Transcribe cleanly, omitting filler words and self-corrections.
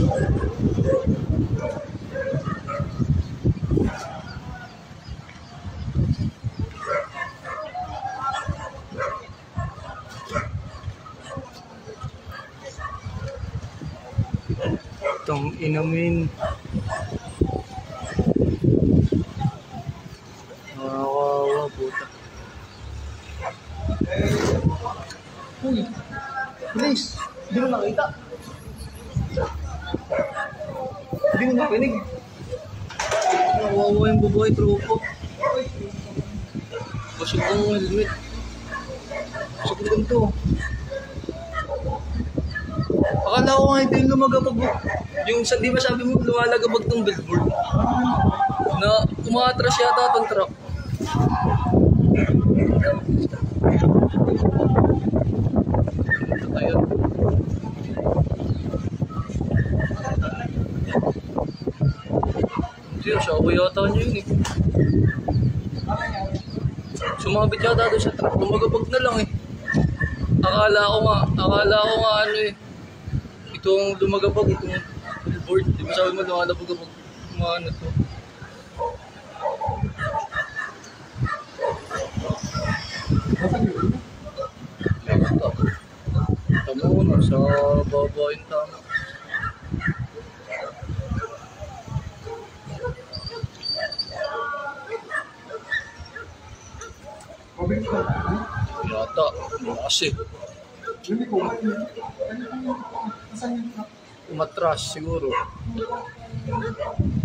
Itong inumin. Kawawa puta. Uy, please, hindi mo nakita. Hindi mo nakinig. Kawawa yung babae, tropo. Pasok ang helmet. Pasok ang ganito. Akala ko nga hindi yung lumagabag. Yung di ba sabi mo lumalagabag ng billboard? Na umatras yata itong truck. Ayun. Siya, siya yata niya yun eh. Sumabit yata doon sa truck. Lumagabag na lang eh. Akala ko nga ano eh. Itong lumagabag, itong billboard. Di ba sabi mo lumalabag-abag mga ano to? Tama ko na, sa baba yung tama. Yata, kasi umatras siguro.